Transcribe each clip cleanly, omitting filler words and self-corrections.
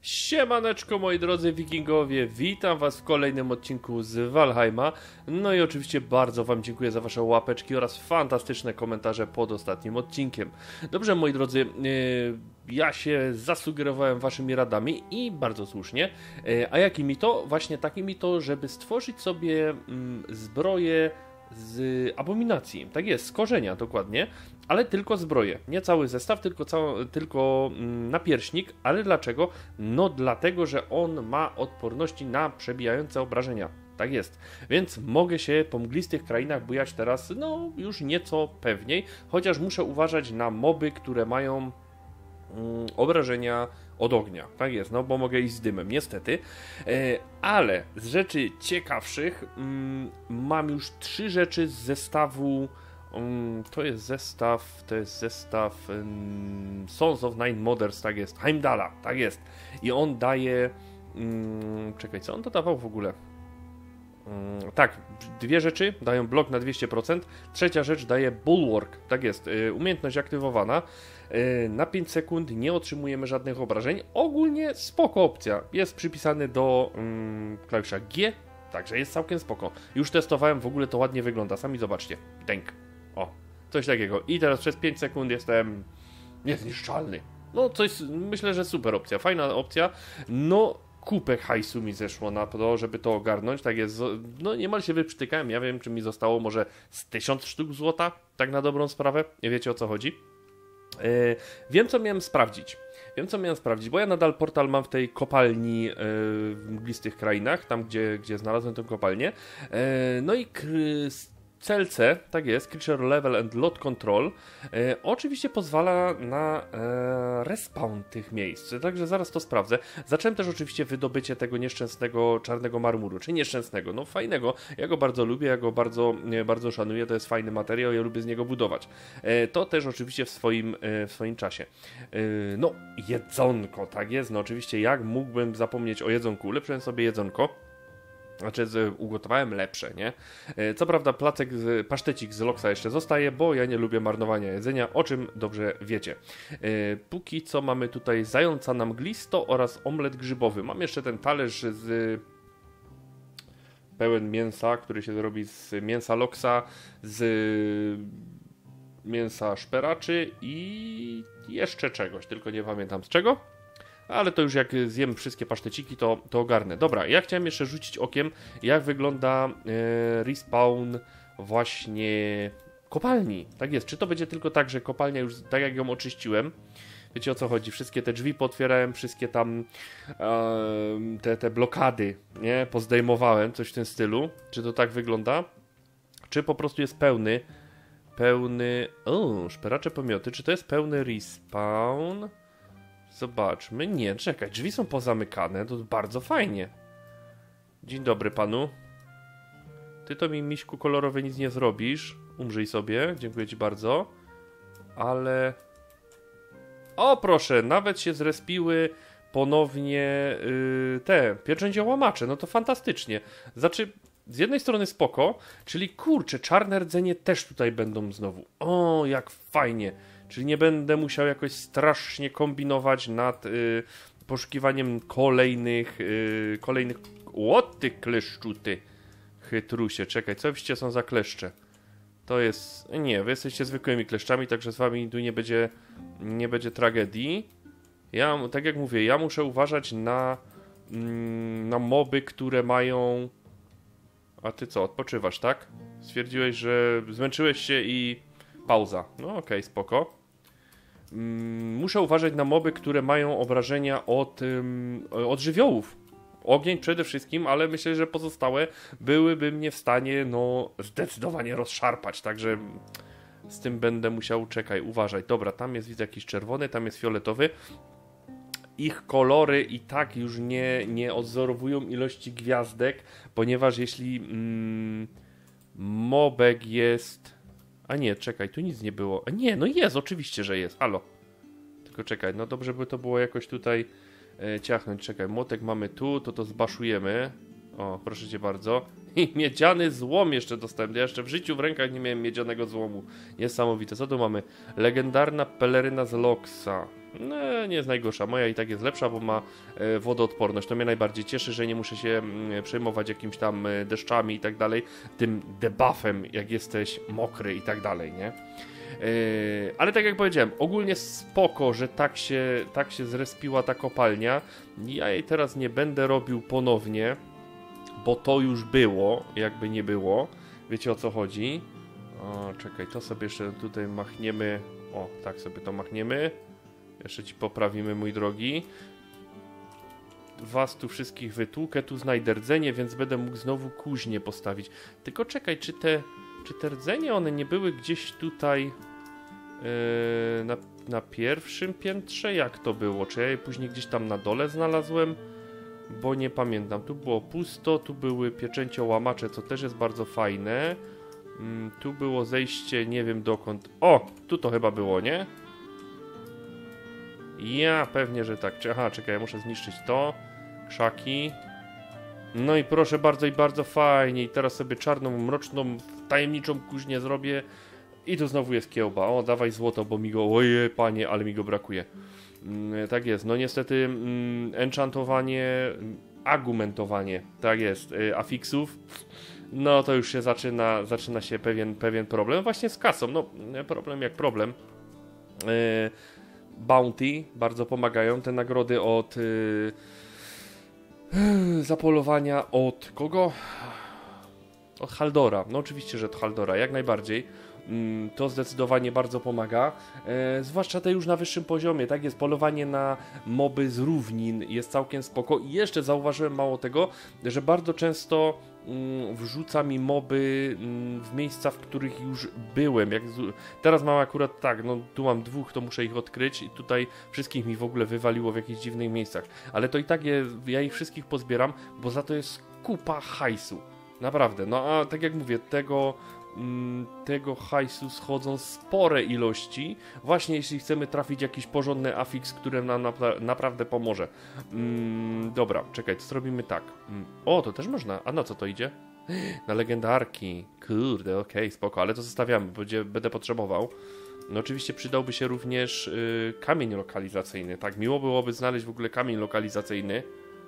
Siemaneczko moi drodzy wikingowie, witam was w kolejnym odcinku z Valheima. No i oczywiście bardzo wam dziękuję za wasze łapeczki oraz fantastyczne komentarze pod ostatnim odcinkiem. Dobrze moi drodzy, ja się zasugerowałem waszymi radami i bardzo słusznie. A jakimi to? Właśnie takimi to, żeby stworzyć sobie zbroję z abominacji. Tak jest, z korzenia dokładnie, ale tylko zbroję. Nie cały zestaw, tylko napierśnik. Ale dlaczego? No dlatego, że on ma odporności na przebijające obrażenia. Tak jest. Więc mogę się po mglistych krainach bujać teraz, no już nieco pewniej, chociaż muszę uważać na moby, które mają obrażenia od ognia. Tak jest, no bo mogę iść z dymem, niestety. Ale z rzeczy ciekawszych mam już 3 rzeczy z zestawu. To jest zestaw Sons of Nine Mothers, tak jest. Heimdalla, tak jest. I on daje... czekaj, co on dodawał w ogóle? Tak, 2 rzeczy dają blok na 200%, trzecia rzecz daje Bulwark, tak jest, umiejętność aktywowana, na 5 sekund nie otrzymujemy żadnych obrażeń, ogólnie spoko opcja, jest przypisany do klawisza G, także jest całkiem spoko, już testowałem, w ogóle to ładnie wygląda, sami zobaczcie, dęk, o, coś takiego i teraz przez 5 sekund jestem niezniszczalny, no coś, myślę, że super opcja, fajna opcja, no kupę hajsu mi zeszło na to, żeby to ogarnąć, tak jest, no niemal się wyprztykałem, ja wiem, czy mi zostało może z 1000 sztuk złota, tak na dobrą sprawę, nie wiecie o co chodzi. Wiem, co miałem sprawdzić, bo ja nadal portal mam w tej kopalni w mglistych krainach, tam gdzie znalazłem tę kopalnię, no i CLC, tak jest, Creature Level and Lot Control, oczywiście pozwala na respawn tych miejsc, także zaraz to sprawdzę. Zacząłem też oczywiście wydobycie tego nieszczęsnego czarnego marmuru, czy nieszczęsnego, no fajnego, ja go bardzo lubię, ja go bardzo szanuję, to jest fajny materiał, ja lubię z niego budować. To też oczywiście w swoim czasie. No, jedzonko, tak jest, no oczywiście jak mógłbym zapomnieć o jedzonku, ulepszyłem sobie jedzonko. Znaczy, ugotowałem lepsze, nie? Co prawda pasztecik z Loxa jeszcze zostaje, bo ja nie lubię marnowania jedzenia, o czym dobrze wiecie. Póki co mamy tutaj zająca na mglisto oraz omlet grzybowy. Mam jeszcze ten talerz pełen mięsa, który się robi z mięsa Loxa, z mięsa szperaczy i jeszcze czegoś, tylko nie pamiętam z czego. Ale to już jak zjem wszystkie paszteciki, to ogarnę. Dobra, ja chciałem jeszcze rzucić okiem, jak wygląda respawn właśnie kopalni. Tak jest, czy to będzie tylko tak, że kopalnia już tak jak ją oczyściłem, wiecie o co chodzi, wszystkie te drzwi pootwierałem, wszystkie tam te blokady, nie, pozdejmowałem, coś w tym stylu. Czy to tak wygląda? Czy po prostu jest pełny, szperacze pomioty, czy to jest pełny respawn? Zobaczmy. Nie, czekaj, drzwi są pozamykane, to bardzo fajnie. Dzień dobry panu. Ty to mi, miśku kolorowy, nic nie zrobisz. Umrzyj sobie, dziękuję ci bardzo. Ale... O proszę, nawet się zrespiły ponownie te pieczęciołamacze, no to fantastycznie. Znaczy, z jednej strony spoko, czyli kurczę, czarne rdzenie też tutaj będą znowu. O, jak fajnie. Czyli nie będę musiał jakoś strasznie kombinować nad poszukiwaniem kolejnych... Ty kleszczu, ty chytrusie. Czekaj, co wyście są za kleszcze? To jest... Nie, wy jesteście zwykłymi kleszczami, także z wami tu nie będzie tragedii. Ja, tak jak mówię, ja muszę uważać na moby, które mają... A ty co, odpoczywasz, tak? Stwierdziłeś, że zmęczyłeś się i... Pauza. No okej, spoko. Muszę uważać na moby, które mają obrażenia od żywiołów. Ogień przede wszystkim, ale myślę, że pozostałe byłyby mnie w stanie, no, zdecydowanie rozszarpać, także z tym będę musiał, uważać. Dobra, tam jest, widzę, jakiś czerwony, tam jest fioletowy. Ich kolory i tak już nie odzorowują ilości gwiazdek, ponieważ jeśli mobek jest... A nie, czekaj, tu nic nie było. A nie, no jest, oczywiście, że jest. Halo. Tylko czekaj, no dobrze by to było jakoś tutaj ciachnąć. Czekaj, młotek mamy tu, to zbaszujemy. O, proszę cię bardzo. I miedziany złom jeszcze dostępny. Ja jeszcze w życiu w rękach nie miałem miedzianego złomu. Niesamowite. Co tu mamy? Legendarna peleryna z Loxa. No, nie jest najgorsza. Moja i tak jest lepsza, bo ma wodoodporność. To mnie najbardziej cieszy, że nie muszę się przejmować jakimiś tam deszczami i tak dalej. Tym debuffem, jak jesteś mokry i tak dalej, nie? Ale tak jak powiedziałem, ogólnie spoko, że tak się zrespiła ta kopalnia. Ja jej teraz nie będę robił ponownie, bo to już było, jakby nie było. Wiecie, o co chodzi? O, czekaj, to sobie jeszcze tutaj machniemy. O, tak sobie to machniemy. Jeszcze ci poprawimy, mój drogi. Was tu wszystkich wytłukę, tu znajdę rdzenie, więc będę mógł znowu kuźnię postawić. Tylko czekaj, czy te rdzenie, one nie były gdzieś tutaj na pierwszym piętrze? Jak to było? Czy ja je później gdzieś tam na dole znalazłem? Bo nie pamiętam. Tu było pusto, tu były pieczęciołamacze, co też jest bardzo fajne. Tu było zejście, nie wiem dokąd. O! Tu to chyba było, nie? Ja pewnie, że tak. Aha, czekaj, ja muszę zniszczyć to. Krzaki. No i proszę bardzo i bardzo fajnie. I teraz sobie czarną, mroczną, tajemniczą kuźnię zrobię. I tu znowu jest kiełba. O, dawaj złoto, bo mi go... Ojej, panie, ale mi go brakuje. Tak jest. No niestety enchantowanie, agumentowanie, tak jest, afiksów. No to już się zaczyna się pewien problem. Właśnie z kasą. No, problem jak problem. Bounty bardzo pomagają. Te nagrody od zapolowania od kogo? Od Haldora. No oczywiście, że od Haldora, jak najbardziej. To zdecydowanie bardzo pomaga. Zwłaszcza te już na wyższym poziomie. Tak jest, polowanie na moby z równin jest całkiem spoko. I jeszcze zauważyłem mało tego, że bardzo często wrzuca mi moby w miejsca, w których już byłem. Teraz mam akurat tak, no tu mam dwóch, to muszę ich odkryć i tutaj wszystkich mi w ogóle wywaliło w jakichś dziwnych miejscach. Ale to i tak ja ich wszystkich pozbieram, bo za to jest kupa hajsu. Naprawdę, no a tak jak mówię, tego hajsu schodzą spore ilości, właśnie jeśli chcemy trafić jakiś porządny afiks, który nam naprawdę pomoże. Dobra, czekaj, to zrobimy tak. O, to też można. A na co to idzie? Na legendarki. Kurde, okej, spoko, ale to zostawiamy, bo będę potrzebował. No oczywiście przydałby się również kamień lokalizacyjny. Tak, miło byłoby znaleźć w ogóle kamień lokalizacyjny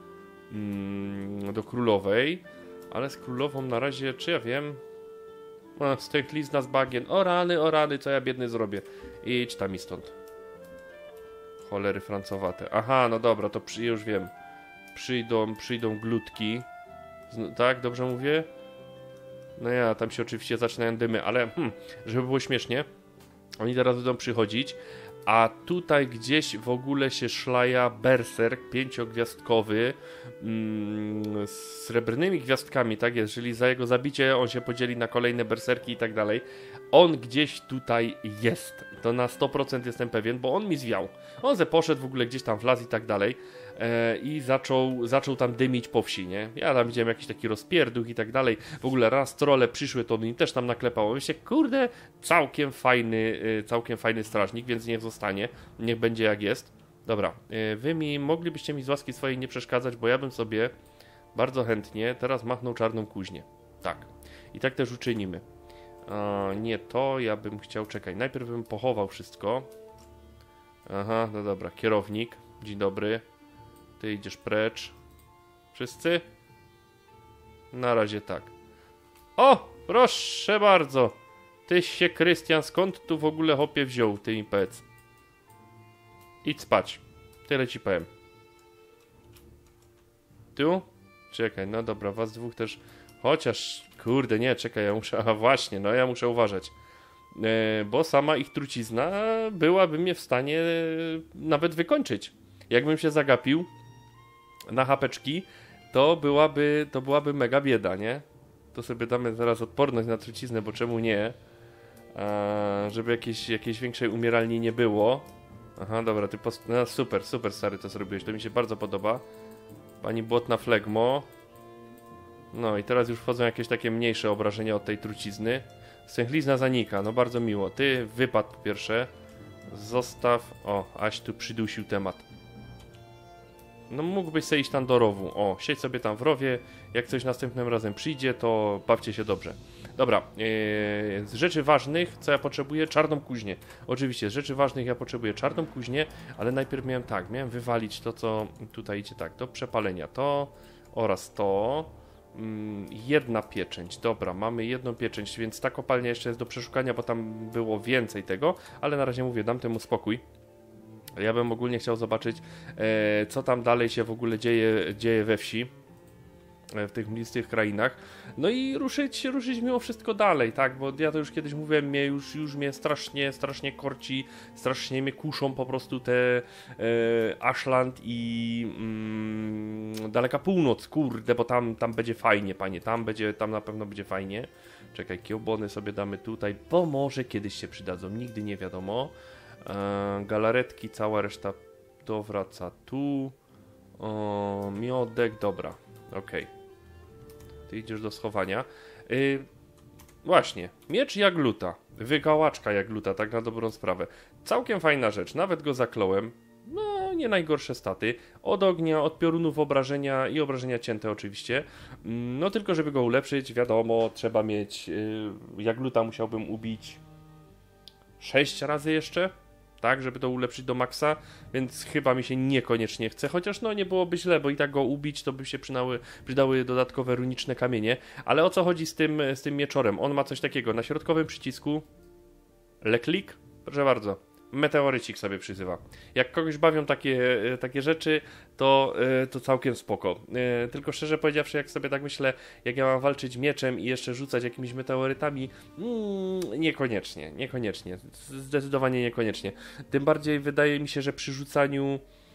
do królowej, ale z królową na razie, czy ja wiem... Stęchlizna z bagien. O rany, co ja biedny zrobię. Idź tam i stąd. Cholery francowate. Aha, no dobra, to już wiem. Przyjdą glutki. Tak, dobrze mówię? No ja, tam się oczywiście zaczynają dymy, ale żeby było śmiesznie, oni teraz będą przychodzić, a tutaj gdzieś w ogóle się szlaja berserk 5-gwiazdkowy z srebrnymi gwiazdkami, tak jest, czyli za jego zabicie on się podzieli na kolejne berserki i tak dalej. On gdzieś tutaj jest, to na 100% jestem pewien, bo on mi zwiał. On poszedł w ogóle gdzieś tam w las i tak dalej i zaczął tam dymić po wsi, nie? Ja tam widziałem jakiś taki rozpierduch i tak dalej. W ogóle raz trolle przyszły, to on im też tam naklepało. Myślę, kurde, całkiem fajny strażnik, więc niech zostanie, niech będzie jak jest. Dobra, wy moglibyście mi z łaski swojej nie przeszkadzać, bo ja bym sobie bardzo chętnie teraz machnął czarną kuźnię. Tak, i tak też uczynimy. Nie to, ja bym chciał, czekaj, najpierw bym pochował wszystko. Aha, no dobra, kierownik, dzień dobry. Ty idziesz precz. Wszyscy? Na razie tak. O, proszę bardzo. Tyś się, Krystian, skąd tu w ogóle hopie wziął, ty mi powiedz. Idź spać. Tyle ci powiem. Tu? Czekaj, no dobra, was dwóch też. Chociaż, kurde, nie, czekaj, ja muszę. Aha, właśnie, no ja muszę uważać. Bo sama ich trucizna byłaby mnie w stanie nawet wykończyć. Jakbym się zagapił na hapeczki, to byłaby mega bieda, nie? To sobie damy zaraz odporność na truciznę, bo czemu nie? Żeby jakiejś większej umieralni nie było. Aha, dobra, no, super stary to zrobiłeś, to mi się bardzo podoba. Pani błotna flegmo. No i teraz już wchodzą jakieś takie mniejsze obrażenia od tej trucizny. Stęchlizna zanika, no bardzo miło. Ty wypadł po pierwsze. Zostaw. O, aś tu przydusił temat. No mógłbyś sobie iść tam do rowu. O, siedź sobie tam w rowie. Jak coś następnym razem przyjdzie, to bawcie się dobrze. Dobra, z rzeczy ważnych, co ja potrzebuję? Czarną kuźnię. Oczywiście, z rzeczy ważnych ja potrzebuję czarną kuźnię, ale najpierw miałem wywalić to, co tutaj idzie tak, do przepalenia. To oraz to. Jedna pieczęć. Dobra, mamy jedną pieczęć, więc ta kopalnia jeszcze jest do przeszukania, bo tam było więcej tego, ale na razie mówię, dam temu spokój. Ja bym ogólnie chciał zobaczyć, co tam dalej się w ogóle dzieje we wsi, w tych mglistych krainach. No i ruszyć mimo wszystko dalej, tak? Bo ja to już kiedyś mówiłem, już mnie strasznie korci, strasznie mnie kuszą po prostu te Ashland i daleka północ, kurde, bo tam będzie fajnie, panie, tam na pewno będzie fajnie. Czekaj, kiełbony sobie damy tutaj, bo może kiedyś się przydadzą, nigdy nie wiadomo. Galaretki, cała reszta to wraca tu. Miodek, dobra, okej. Ty idziesz do schowania. Właśnie, miecz jagluta, wygałaczka jagluta, tak na dobrą sprawę. Całkiem fajna rzecz, nawet go zakląłem. No, nie najgorsze staty. Od ognia, od piorunów obrażenia i obrażenia cięte oczywiście. No tylko żeby go ulepszyć, wiadomo, trzeba mieć... jagluta musiałbym ubić 6 razy jeszcze, tak, żeby to ulepszyć do maksa, więc chyba mi się niekoniecznie chce, chociaż no nie byłoby źle, bo i tak go ubić, to by się przydały dodatkowe runiczne kamienie, ale o co chodzi z tym mieczorem? On ma coś takiego, na środkowym przycisku leklik, proszę bardzo, meteorycik sobie przyzywa. Jak kogoś bawią takie rzeczy, to całkiem spoko. Tylko szczerze powiedziawszy, jak sobie tak myślę, jak ja mam walczyć mieczem i jeszcze rzucać jakimiś meteorytami, niekoniecznie. Zdecydowanie niekoniecznie. Tym bardziej wydaje mi się, że przy rzucaniu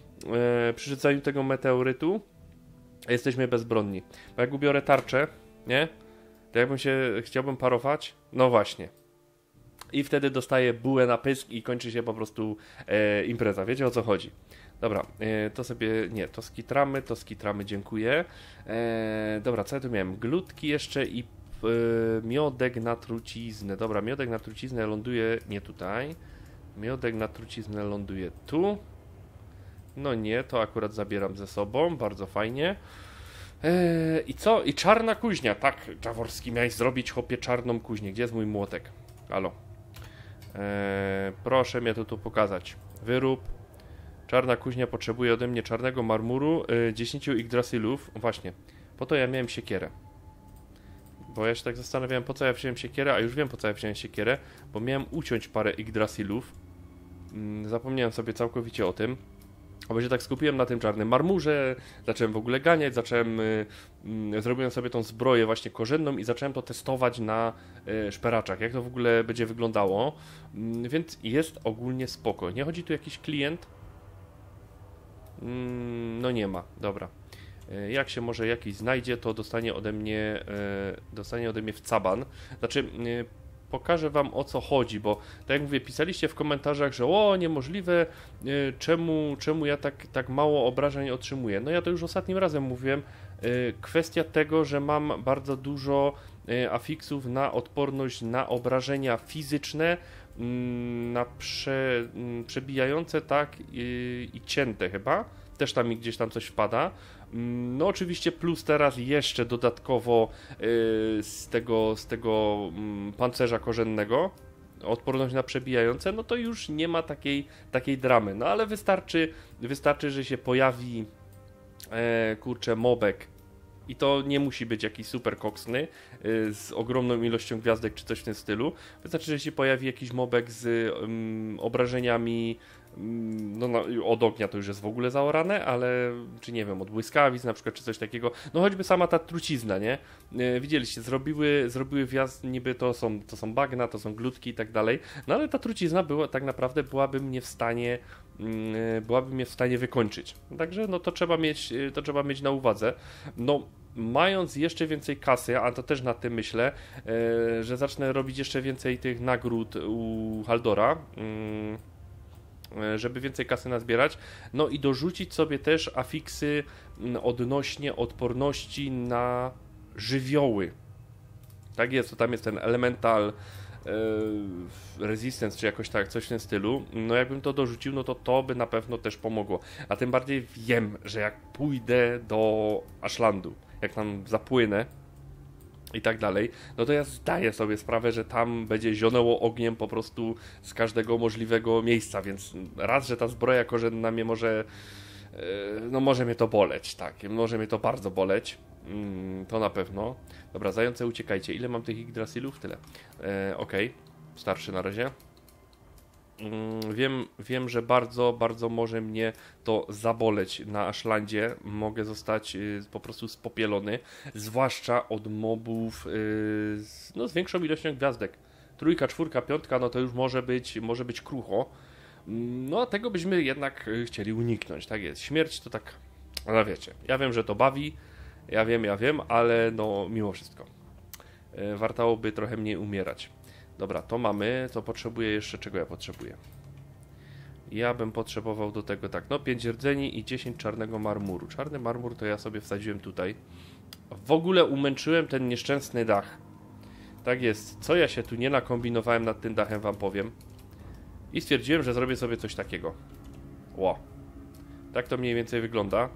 tego meteorytu jesteśmy bezbronni. Bo jak ubiorę tarczę, nie? To jakbym chciałbym parować, no właśnie. I wtedy dostaję bułę na pysk i kończy się po prostu impreza. Wiecie o co chodzi? Dobra, to sobie... Nie, to skitramy, dziękuję. Dobra, co ja tu miałem? Glutki jeszcze i miodek na truciznę. Dobra, miodek na truciznę ląduje nie tutaj. Miodek na truciznę ląduje tu. No nie, to akurat zabieram ze sobą. Bardzo fajnie. I co? I czarna kuźnia. Tak, Jaworski, miałeś zrobić, chłopie, czarną kuźnię. Gdzie jest mój młotek? Halo. Proszę mnie to tu pokazać. Wyrób. Czarna kuźnia potrzebuje ode mnie czarnego marmuru, 10 Yggdrasilów. Właśnie, po to ja miałem siekierę. Bo ja się tak zastanawiałem, po co ja wziąłem siekierę, a już wiem, po co ja wziąłem siekierę, bo miałem uciąć parę Yggdrasilów. Zapomniałem sobie całkowicie o tym. Bo się tak skupiłem na tym czarnym marmurze, zacząłem w ogóle ganiać, zrobiłem sobie tą zbroję właśnie korzenną i zacząłem to testować na szperaczach, jak to w ogóle będzie wyglądało, więc jest ogólnie spoko. Nie chodzi tu jakiś klient? No nie ma, dobra. Jak się może jakiś znajdzie, to dostanie ode mnie w caban. Znaczy... Pokażę wam o co chodzi, bo tak jak mówię, pisaliście w komentarzach, że niemożliwe, czemu ja tak mało obrażeń otrzymuję. No ja to już ostatnim razem mówiłem, kwestia tego, że mam bardzo dużo afiksów na odporność na obrażenia fizyczne, na przebijające, tak, i cięte chyba, też tam mi gdzieś tam coś wpada. No oczywiście plus teraz jeszcze dodatkowo z tego pancerza korzennego, odporność na przebijające, no to już nie ma takiej dramy. No ale wystarczy, że się pojawi mobek i to nie musi być jakiś super koksny z ogromną ilością gwiazdek czy coś w tym stylu. Wystarczy, że się pojawi jakiś mobek z obrażeniami od ognia, to już jest w ogóle zaorane, ale czy nie wiem, od błyskawic na przykład, czy coś takiego, no choćby sama ta trucizna, nie? Widzieliście, zrobiły wjazd, niby to są bagna, to są glutki i tak dalej, no ale ta trucizna tak naprawdę byłaby mnie w stanie wykończyć. Także no to trzeba mieć na uwadze. No mając jeszcze więcej kasy, a to też nad tym myślę, że zacznę robić jeszcze więcej tych nagród u Haldora, żeby więcej kasy nazbierać, no i dorzucić sobie też afiksy odnośnie odporności na żywioły. Tak jest, to tam jest ten elemental Resistance, czy jakoś tak, coś w tym stylu, no jakbym to dorzucił, no to by na pewno też pomogło. A tym bardziej wiem, że jak pójdę do Ashlandu, jak tam zapłynę i tak dalej, no to ja zdaję sobie sprawę, że tam będzie zionęło ogniem po prostu z każdego możliwego miejsca, więc raz, że ta zbroja korzenna mnie może, no może mnie to boleć, tak, może mnie to bardzo boleć, to na pewno. Dobra, zające, uciekajcie. Ile mam tych Yggdrasilów? Tyle. Okej, starszy na razie. Wiem, że bardzo może mnie to zaboleć na Ashlandzie. Mogę zostać po prostu spopielony, zwłaszcza od mobów no, z większą ilością gwiazdek. Trójka, czwórka, piątka, no to już może być krucho. No a tego byśmy jednak chcieli uniknąć, tak jest. Śmierć to tak, no wiecie, ja wiem, że to bawi, ja wiem, ale no mimo wszystko. Wartałoby trochę mniej umierać. Dobra, to mamy, to potrzebuję jeszcze, czego ja potrzebuję? Ja bym potrzebował do tego tak, no 5 rdzeni i 10 czarnego marmuru. Czarny marmur to ja sobie wsadziłem tutaj. W ogóle umęczyłem ten nieszczęsny dach. Tak jest, co ja się tu nie nakombinowałem nad tym dachem, wam powiem. I stwierdziłem, że zrobię sobie coś takiego. Ło. Tak to mniej więcej wygląda.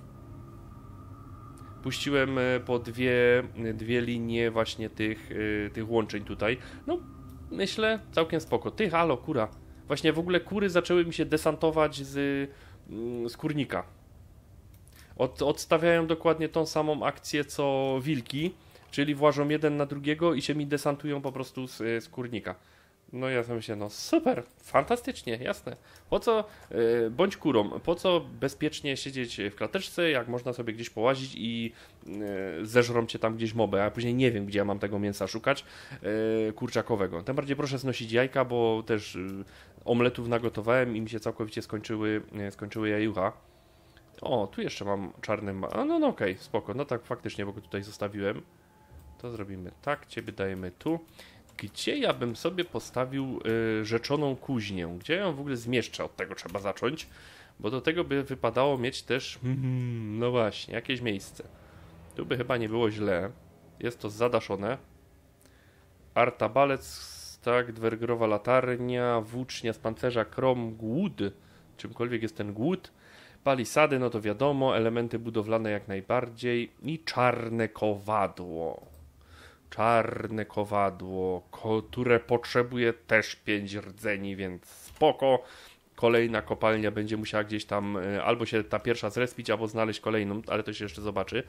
Puściłem po dwie linie właśnie tych łączeń tutaj. No, myślę, całkiem spoko. Ty, halo, kura. Właśnie w ogóle kury zaczęły mi się desantować z kurnika. Odstawiają dokładnie tą samą akcję co wilki, czyli włażą jeden na drugiego i się mi desantują po prostu z kurnika. No ja sobie myślę, no super, fantastycznie, jasne. Po co, bądź kurą, po co bezpiecznie siedzieć w klateczce, jak można sobie gdzieś połazić i zeżrą cię tam gdzieś moby, a ja później nie wiem, gdzie ja mam tego mięsa szukać kurczakowego. Tym bardziej proszę znosić jajka, bo też omletów nagotowałem i mi się całkowicie skończyły jajucha. O, tu jeszcze mam czarny, no okej, spoko, no tak faktycznie, bo go tutaj zostawiłem. To zrobimy tak, ciebie dajemy tu. Gdzie ja bym sobie postawił rzeczoną kuźnię? Gdzie ją w ogóle zmieszczę? Od tego trzeba zacząć, bo do tego by wypadało mieć też, no właśnie, jakieś miejsce. Tu by chyba nie było źle. Jest to zadaszone. Artabalec, tak, dwergrowa latarnia, włócznia z pancerza, krom, głód, czymkolwiek jest ten głód. Palisady, no to wiadomo, elementy budowlane jak najbardziej i czarne kowadło. Czarne kowadło, które potrzebuje też 5 rdzeni, więc spoko. Kolejna kopalnia będzie musiała gdzieś tam albo się ta pierwsza zrespić, albo znaleźć kolejną, ale to się jeszcze zobaczy.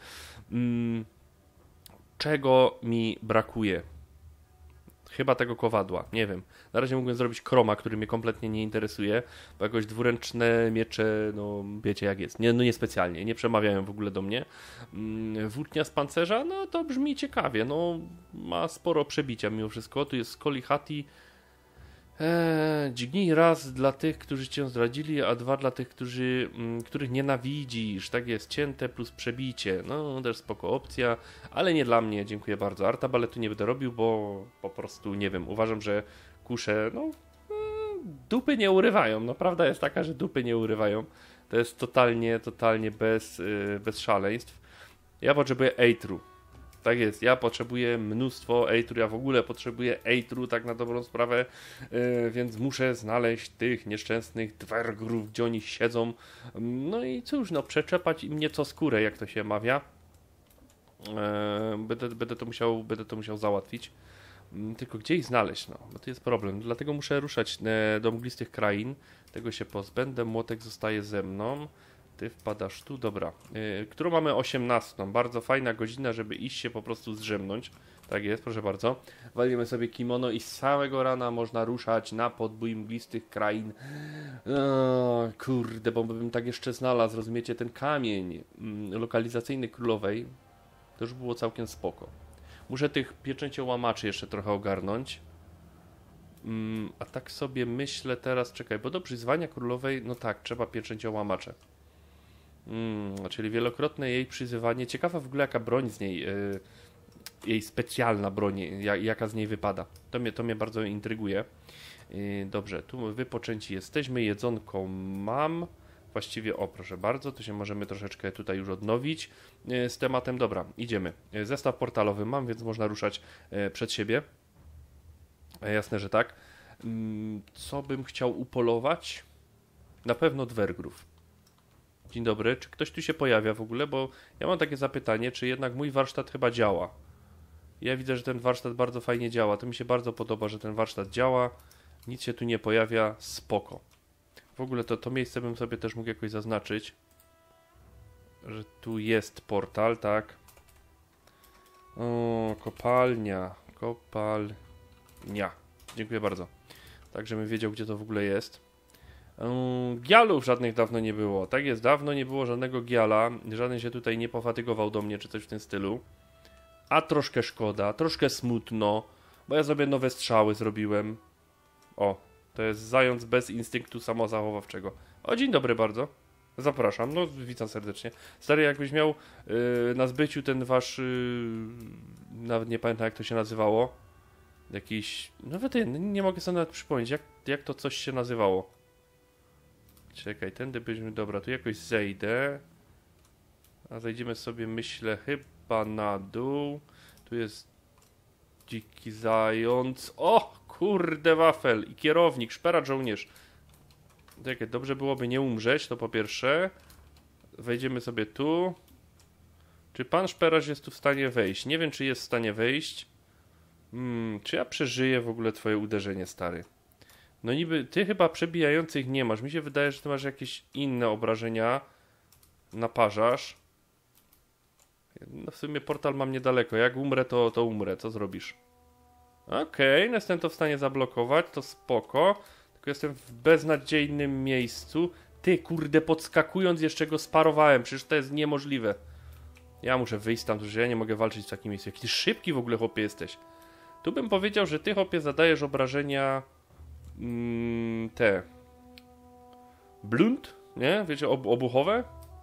Czego mi brakuje? Chyba tego kowadła, nie wiem. Na razie mógłbym zrobić kroma, który mnie kompletnie nie interesuje, bo jakoś dwuręczne miecze, no wiecie jak jest, no niespecjalnie, nie przemawiają w ogóle do mnie. Włócznia z pancerza, no to brzmi ciekawie, no ma sporo przebicia mimo wszystko. Tu jest Skolihati. Dźgnij raz dla tych, którzy cię zdradzili, a dwa dla tych, których nienawidzisz. Tak jest, cięte plus przebicie. No, też spoko opcja, ale nie dla mnie, dziękuję bardzo. Artabaletu nie będę robił, bo po prostu, nie wiem, uważam, że kusze, no, dupy nie urywają. No, prawda jest taka, że dupy nie urywają. To jest totalnie bez szaleństw. Ja potrzebuję Eitru. Tak jest, ja potrzebuję mnóstwo Eitru, ja w ogóle potrzebuję Eitru, tak na dobrą sprawę, więc muszę znaleźć tych nieszczęsnych dwergrów, gdzie oni siedzą. No i cóż, no przeczepać im nieco skórę, jak to się mawia. Będę to musiał załatwić. Tylko gdzie ich znaleźć, no, bo to jest problem. Dlatego muszę ruszać do mglistych krain. Tego się pozbędę, młotek zostaje ze mną. Ty wpadasz tu, dobra. Którą mamy 18. Bardzo fajna godzina, żeby iść się po prostu zdrzemnąć. Tak jest, proszę bardzo. Walimy sobie kimono i z samego rana można ruszać na podbój mglistych krain. O, kurde, bo bym tak jeszcze znalazł, rozumiecie, ten kamień lokalizacyjny królowej. To już było całkiem spoko. Muszę tych pieczęciołamaczy jeszcze trochę ogarnąć. A tak sobie myślę teraz, czekaj, bo do przyzwania królowej, no tak, trzeba pieczęciołamacze. Czyli wielokrotne jej przyzywanie. Ciekawa w ogóle jaka broń z niej, jej specjalna broń, jaka z niej wypada. To mnie bardzo intryguje. Dobrze, tu wypoczęci jesteśmy, jedzonko mam. Właściwie, o proszę bardzo, to się możemy troszeczkę tutaj już odnowić z tematem. Dobra, idziemy. Zestaw portalowy mam, więc można ruszać przed siebie. Jasne, że tak. Co bym chciał upolować? Na pewno dwergrów. Dzień dobry, czy ktoś tu się pojawia w ogóle? Bo ja mam takie zapytanie, czy jednak mój warsztat chyba działa. Ja widzę, że ten warsztat bardzo fajnie działa. To mi się bardzo podoba, że ten warsztat działa. Nic się tu nie pojawia. Spoko. W ogóle to miejsce bym sobie też mógł jakoś zaznaczyć. Że tu jest portal, tak. O, kopalnia. Kopalnia. Dziękuję bardzo. Tak, żebym wiedział, gdzie to w ogóle jest. Gialów żadnych dawno nie było. Tak jest, dawno nie było żadnego giala. Żaden się tutaj nie pofatygował do mnie, czy coś w tym stylu. A troszkę szkoda, troszkę smutno, bo ja sobie nowe strzały zrobiłem. O, to jest zając bez instynktu samozachowawczego. O, dzień dobry bardzo. Zapraszam, no witam serdecznie. Stary, jakbyś miał na zbyciu ten wasz... nawet nie pamiętam, jak to się nazywało. Jakiś... Nawet nie mogę sobie nawet przypomnieć, jak to coś się nazywało. Czekaj, tędy byśmy... Dobra, tu jakoś zejdę. A zejdziemy sobie, myślę, chyba na dół. Tu jest dziki zając. O, kurde wafel. I kierownik, szperacz żołnierz. Czekaj, dobrze byłoby nie umrzeć, to po pierwsze. Wejdziemy sobie tu. Czy pan szperacz jest tu w stanie wejść? Nie wiem, czy jest w stanie wejść. Czy ja przeżyję w ogóle twoje uderzenie, stary? No niby, ty chyba przebijających nie masz. Mi się wydaje, że ty masz jakieś inne obrażenia. Naparzasz. No w sumie portal mam niedaleko. Jak umrę, to umrę. Co zrobisz? Okej, no jestem to w stanie zablokować. To spoko. Tylko jestem w beznadziejnym miejscu. Ty, kurde, podskakując jeszcze go sparowałem. Przecież to jest niemożliwe. Ja muszę wyjść tam, że ja nie mogę walczyć w takim miejscu. Jaki ty szybki w ogóle, chłopie, jesteś. Tu bym powiedział, że ty, chłopie, zadajesz obrażenia... te... Blunt? Nie? Wiecie, obuchowe?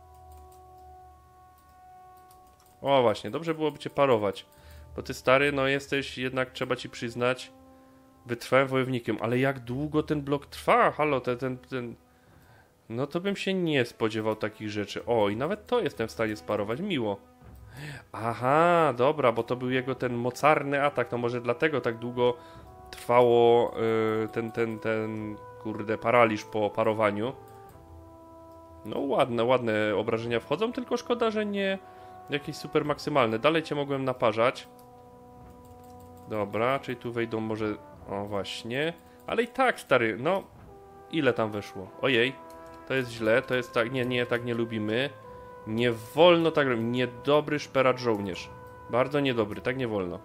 O właśnie, dobrze byłoby cię parować. Bo ty, stary, no jesteś, jednak trzeba ci przyznać, wytrwałym wojownikiem. Ale jak długo ten blok trwa? Halo, ten... No to bym się nie spodziewał takich rzeczy. O, i nawet to jestem w stanie sparować, miło. Aha, dobra, bo to był jego ten mocarny atak, to może dlatego tak długo trwało ten kurde, paraliż po parowaniu. No ładne obrażenia wchodzą, tylko szkoda, że nie jakieś super maksymalne. Dalej cię mogłem naparzać. Dobra, czyli tu wejdą może... O, właśnie. Ale i tak, stary, no... Ile tam weszło? Ojej. To jest źle, to jest tak... Nie, tak nie lubimy. Nie wolno tak robić. Niedobry szperacz żołnierz. Bardzo niedobry, tak nie wolno.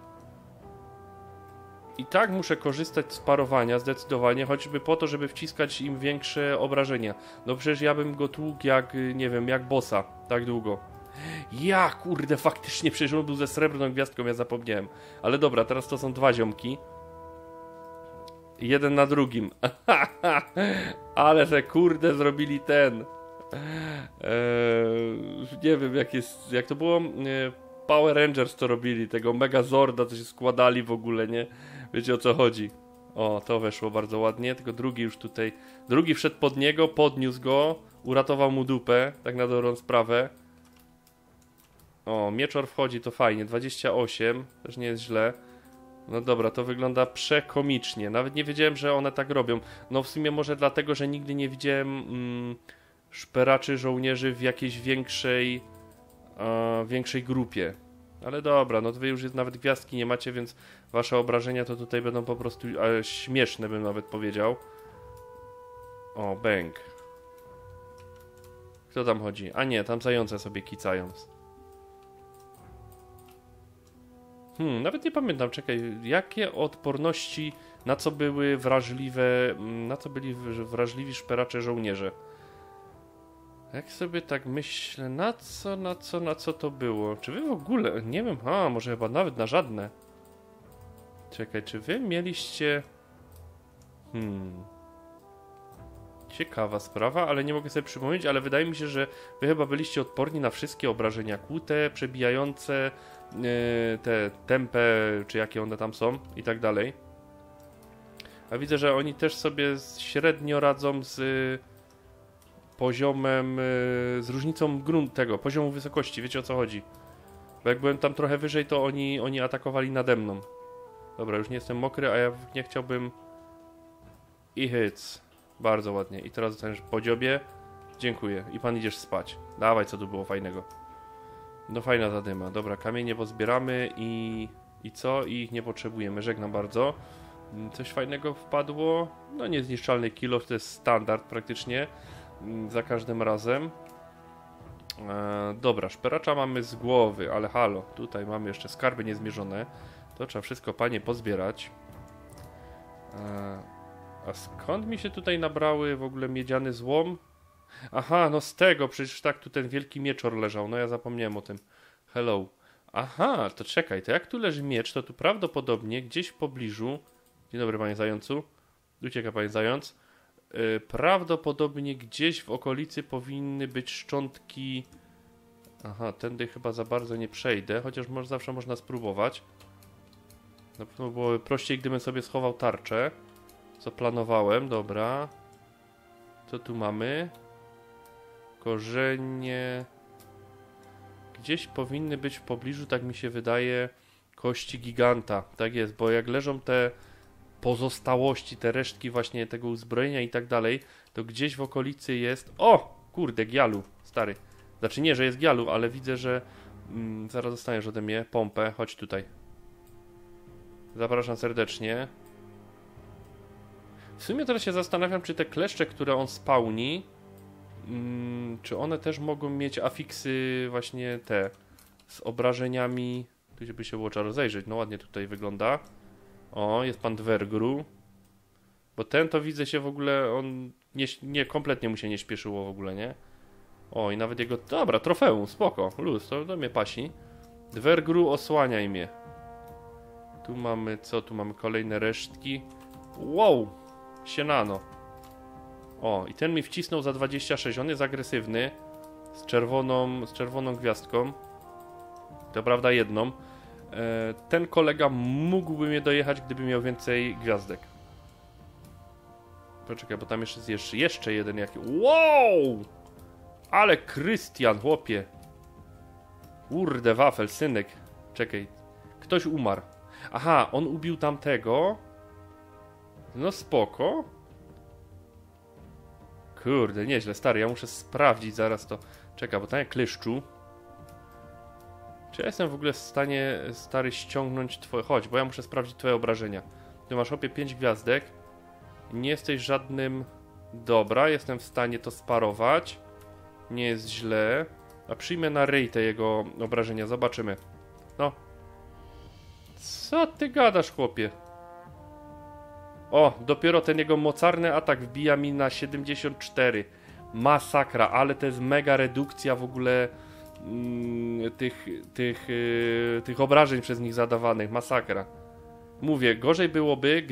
I tak muszę korzystać z parowania, zdecydowanie, choćby po to, żeby wciskać im większe obrażenia. No przecież ja bym go tłukł jak, nie wiem, jak bossa, tak długo. Ja, kurde, faktycznie, przecież on był ze srebrną gwiazdką, ja zapomniałem. Ale dobra, teraz to są dwa ziomki. Jeden na drugim. Ale te, kurde, zrobili ten... nie wiem, jak to było... Power Rangers to robili, tego Megazorda, co się składali w ogóle, nie? Wiecie, o co chodzi. O, to weszło bardzo ładnie, tylko drugi już tutaj... Drugi wszedł pod niego, podniósł go, uratował mu dupę, tak na dobrą sprawę. O, mieczor wchodzi, to fajnie, 28, też nie jest źle. No dobra, to wygląda przekomicznie, nawet nie wiedziałem, że one tak robią. No w sumie może dlatego, że nigdy nie widziałem szperaczy żołnierzy w jakiejś większej grupie. Ale dobra, no wy już nawet gwiazdki nie macie, więc wasze obrażenia to tutaj będą po prostu śmieszne, bym nawet powiedział. O, bęk. Kto tam chodzi? A nie, tam zające sobie kicają. Nawet nie pamiętam, czekaj, jakie odporności, na co były wrażliwe, na co byli wrażliwi szperacze żołnierze? Jak sobie tak myślę, na co to było? Czy wy w ogóle, nie wiem, może chyba nawet na żadne. Czekaj, czy wy mieliście... Ciekawa sprawa, ale nie mogę sobie przypomnieć, ale wydaje mi się, że wy chyba byliście odporni na wszystkie obrażenia kłute, przebijające, te tempe, czy jakie one tam są i tak dalej. A widzę, że oni też sobie średnio radzą z poziomem, z różnicą tego poziomu wysokości, wiecie o co chodzi. Bo jak byłem tam trochę wyżej, to oni atakowali nade mną. Dobra, już nie jestem mokry, a ja nie chciałbym... I hyc. Bardzo ładnie. I teraz dostaniesz po dziobie. Dziękuję. I pan idziesz spać. Dawaj, co tu było fajnego. No fajna zadyma. Dobra, kamienie pozbieramy i... I co? I ich nie potrzebujemy. Żegnam bardzo. Coś fajnego wpadło. No niezniszczalny kilo, to jest standard praktycznie. Za każdym razem. Dobra, szperacza mamy z głowy, ale halo. Tutaj mamy jeszcze skarby niezmierzone. To trzeba wszystko, panie, pozbierać. A skąd mi się tutaj nabrały w ogóle miedziany złom? Aha, no z tego, przecież tak tu ten wielki mieczor leżał. No ja zapomniałem o tym. Hello. Aha, to czekaj, to jak tu leży miecz, to tu prawdopodobnie gdzieś w pobliżu... Dzień dobry, panie zającu. Ucieka, panie zając. Prawdopodobnie gdzieś w okolicy powinny być szczątki... Aha, tędy chyba za bardzo nie przejdę, chociaż zawsze można spróbować. Na pewno byłoby prościej, gdybym sobie schował tarczę. Co planowałem, dobra. Co tu mamy? Korzenie... Gdzieś powinny być w pobliżu, tak mi się wydaje, kości giganta. Tak jest, bo jak leżą te pozostałości, te resztki właśnie tego uzbrojenia i tak dalej, to gdzieś w okolicy jest... O! Kurde, Gialu, stary. Znaczy nie, że jest Gialu, ale widzę, że... zaraz dostaniesz ode mnie pompę. Chodź tutaj. Zapraszam serdecznie. W sumie teraz się zastanawiam, czy te kleszcze, które on spawni, czy one też mogą mieć afiksy właśnie te z obrażeniami. Tu by się było trzeba rozejrzeć. No ładnie tutaj wygląda. O, jest pan Dwergru. Bo ten to widzę się w ogóle, on nie kompletnie mu się nie śpieszyło w ogóle, nie? O, i nawet jego... Dobra, trofeum, spoko, luz, to mnie pasi. Dwergru, osłaniaj mnie. Tu mamy co? Tu mamy kolejne resztki. Wow! Sienano. O, i ten mi wcisnął za 26. On jest agresywny. Z czerwoną gwiazdką. To prawda jedną. Ten kolega mógłby mnie dojechać, gdyby miał więcej gwiazdek. Poczekaj, bo tam jeszcze jeden jaki. Wow! Ale Krystian, chłopie. Kurde, wafel, synek. Czekaj. Ktoś umarł. Aha, on ubił tamtego. No spoko. Kurde, nieźle, stary, ja muszę sprawdzić zaraz to. Czekaj, bo tam jak kleszczu. Czy ja jestem w ogóle w stanie, stary, ściągnąć twoje... Chodź, bo ja muszę sprawdzić twoje obrażenia. Ty masz opie 5 gwiazdek. Nie jesteś żadnym... Dobra, jestem w stanie to sparować. Nie jest źle. A przyjmę na ryj te jego obrażenia, zobaczymy. No. Co ty gadasz, chłopie? O, dopiero ten jego mocarny atak wbija mi na 74. Masakra, ale to jest mega redukcja w ogóle tych obrażeń przez nich zadawanych. Masakra. Mówię, gorzej byłoby,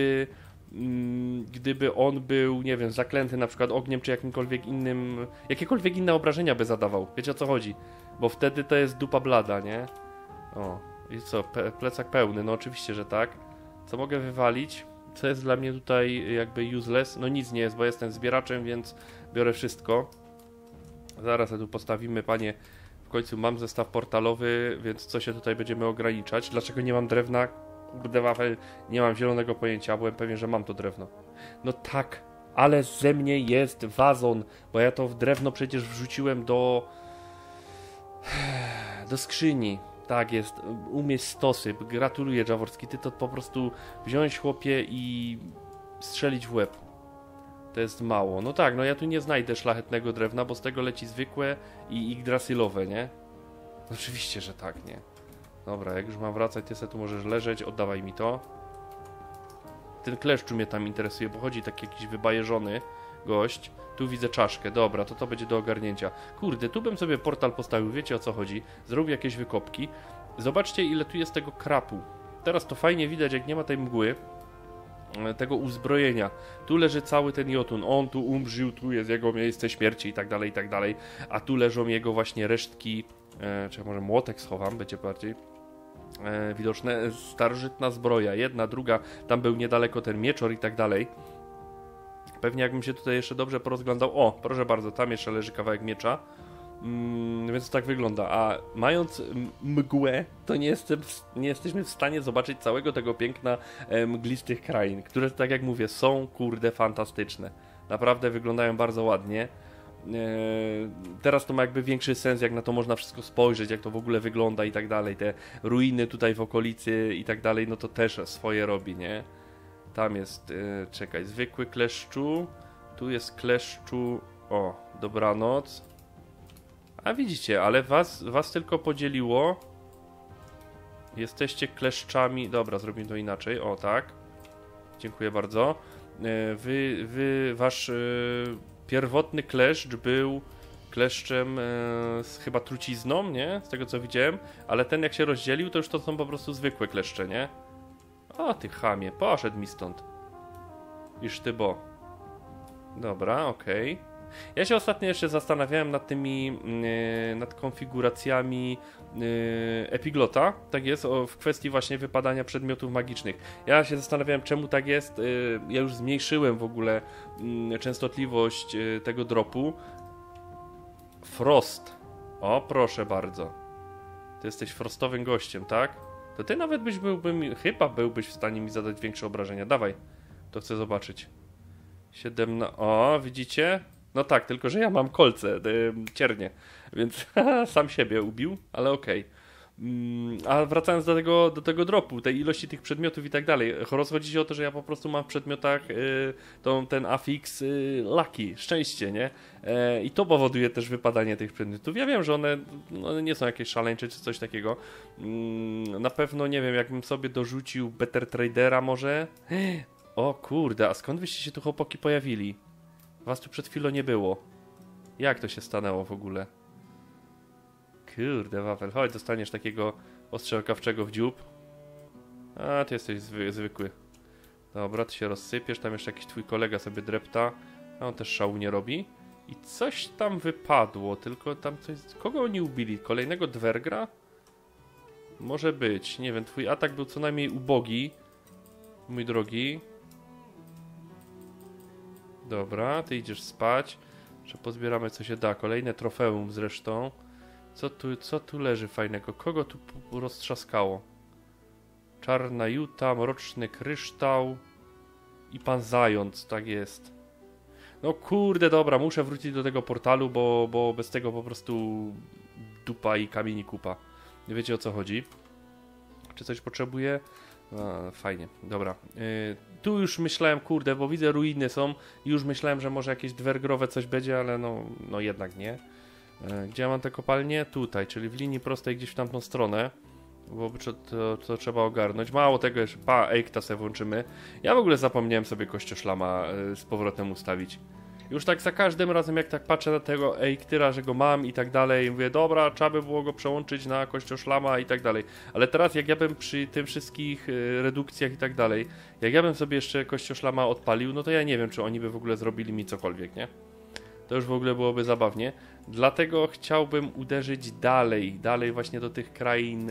gdyby on był, nie wiem, zaklęty na przykład ogniem, czy jakimkolwiek innym... Jakiekolwiek inne obrażenia by zadawał. Wiecie, o co chodzi? Bo wtedy to jest dupa blada, nie? O, i co? Plecak pełny, no oczywiście, że tak. Co mogę wywalić? Co jest dla mnie tutaj jakby useless? No nic nie jest, bo jestem zbieraczem, więc biorę wszystko. Zaraz tu postawimy, panie. W końcu mam zestaw portalowy, więc co się tutaj będziemy ograniczać? Dlaczego nie mam drewna? Kurde wafel, nie mam zielonego pojęcia, byłem pewien, że mam to drewno. No tak, ale ze mnie jest wazon, bo ja to w drewno przecież wrzuciłem do skrzyni. Tak jest, umieść stosy. Gratuluję, Jaworski, ty to po prostu wziąć, chłopie, i strzelić w łeb. To jest mało. No tak, no ja tu nie znajdę szlachetnego drewna, bo z tego leci zwykłe i yggdrasilowe, nie? Oczywiście, że tak, nie? Dobra, jak już mam wracać, ty se tu możesz leżeć, oddawaj mi to. Ten kleszczu mnie tam interesuje, bo chodzi taki jakiś wybajeżony gość. Tu widzę czaszkę, dobra, to będzie do ogarnięcia. Kurde, tu bym sobie portal postawił, wiecie o co chodzi. Zrobił jakieś wykopki. Zobaczcie, ile tu jest tego krapu. Teraz to fajnie widać, jak nie ma tej mgły, tego uzbrojenia. Tu leży cały ten Jotun, on tu umrzył, tu jest jego miejsce śmierci i tak dalej, i tak dalej. A tu leżą jego właśnie resztki, czy może młotek schowam, będzie bardziej widoczne. Starożytna zbroja, jedna, druga, tam był niedaleko ten mieczor i tak dalej. Pewnie jakbym się tutaj jeszcze dobrze porozglądał, o, proszę bardzo, tam jeszcze leży kawałek miecza. więc tak wygląda. A mając mgłę, to nie jesteśmy w stanie zobaczyć całego tego piękna mglistych krain, które, tak jak mówię, są kurde fantastyczne. Naprawdę wyglądają bardzo ładnie. Teraz to ma jakby większy sens, jak na to można wszystko spojrzeć, jak to w ogóle wygląda i tak dalej. Te ruiny tutaj w okolicy i tak dalej, no to też swoje robi, nie? Tam jest, czekaj, zwykły kleszczu. Tu jest kleszczu, o, dobranoc. A widzicie, ale was tylko podzieliło. Jesteście kleszczami, dobra, zrobimy to inaczej, o tak. Dziękuję bardzo. Wasz pierwotny kleszcz był kleszczem z chyba trucizną, nie? Z tego co widziałem, ale ten jak się rozdzielił, to już to są po prostu zwykłe kleszcze, nie? O, ty chamie, poszedł mi stąd. Iż ty bo. Dobra, okej. Ja się ostatnio jeszcze zastanawiałem nad tymi, nad konfiguracjami epiglota, tak jest, w kwestii właśnie wypadania przedmiotów magicznych. Ja się zastanawiałem, czemu tak jest. Ja już zmniejszyłem w ogóle częstotliwość tego dropu. Frost. O, proszę bardzo. Ty jesteś frostowym gościem, tak? To ty nawet chyba byłbyś w stanie mi zadać większe obrażenia. Dawaj, to chcę zobaczyć. 17. O, widzicie? No tak, tylko że ja mam kolce, ciernie, więc sam siebie ubił, ale okej. A wracając do tego dropu, tej ilości tych przedmiotów i tak dalej, rozchodzi się o to, że ja po prostu mam w przedmiotach ten afix lucky, szczęście, nie? I to powoduje też wypadanie tych przedmiotów. Ja wiem, że one nie są jakieś szaleńcze czy coś takiego. Na pewno, nie wiem, jakbym sobie dorzucił Better Tradera może. O kurde, a skąd wyście się tu chłopaki pojawili? Was tu przed chwilą nie było. Jak to się stanęło w ogóle? Kurde, Wafel, chodź, dostaniesz takiego ostrzałkawczego w dziób. A, ty jesteś zwykły. Dobra, ty się rozsypiesz, tam jeszcze jakiś twój kolega sobie drepta. A on też szału nie robi. I coś tam wypadło, tylko tam coś... Kogo oni ubili? Kolejnego dwergra? Może być, nie wiem, twój atak był co najmniej ubogi. Mój drogi. Dobra, ty idziesz spać. Że pozbieramy co się da. Kolejne trofeum zresztą. Co tu leży fajnego? Kogo tu roztrzaskało? Czarna juta, mroczny kryształ i pan zając, tak jest. No kurde, dobra, muszę wrócić do tego portalu, bo bez tego po prostu dupa i kamień i kupa. Nie wiecie o co chodzi. Czy coś potrzebuję? Fajnie, dobra. Tu już myślałem, kurde, bo widzę ruiny są i już myślałem, że może jakieś dwergrowe coś będzie, ale no jednak nie. Gdzie ja mam te kopalnie? Tutaj, czyli w linii prostej gdzieś w tamtą stronę. Bo to trzeba ogarnąć. Mało tego, jeszcze Eikta sobie włączymy. Ja w ogóle zapomniałem sobie kościoszlama z powrotem ustawić. Już tak za każdym razem, jak tak patrzę na tego Eiktyra, że go mam i tak dalej, mówię, dobra, trzeba by było go przełączyć na kościoszlama i tak dalej. Ale teraz, jak ja bym przy tym wszystkich redukcjach i tak dalej, jak ja bym sobie jeszcze kościoszlama odpalił, no to ja nie wiem, czy oni by w ogóle zrobili mi cokolwiek, nie? To już w ogóle byłoby zabawnie. Dlatego chciałbym uderzyć dalej właśnie do tych krain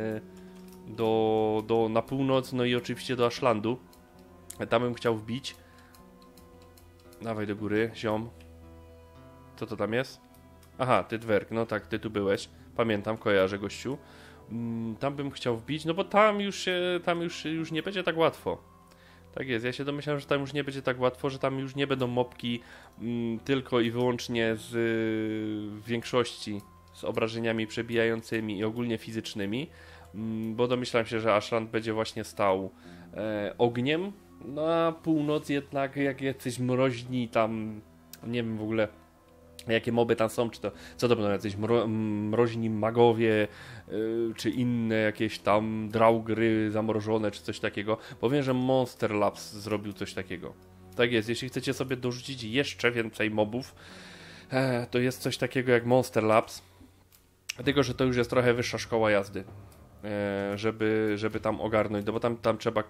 na północ, no i oczywiście do Ashlandu. Tam bym chciał wbić. Dawaj do góry, ziom. Co to tam jest? Aha, ty dwerg, no tak, ty tu byłeś. Pamiętam, kojarzę gościu. Tam bym chciał wbić, no bo tam już nie będzie tak łatwo. Tak jest, ja się domyślam, że tam już nie będzie tak łatwo, że tam już nie będą mopki tylko i wyłącznie w większości z obrażeniami przebijającymi i ogólnie fizycznymi, bo domyślam się, że Ashland będzie właśnie stał ogniem. Na północ jednak jak jacyś mroźni tam, nie wiem w ogóle jakie moby tam są, czy to, co to będą jacyś mroźni magowie, czy inne jakieś tam draugry zamrożone, czy coś takiego. Powiem, że Monster Labs zrobił coś takiego. Tak jest, jeśli chcecie sobie dorzucić jeszcze więcej mobów, to jest coś takiego jak Monster Labs. Tylko, że to już jest trochę wyższa szkoła jazdy, żeby tam ogarnąć, no bo tam trzeba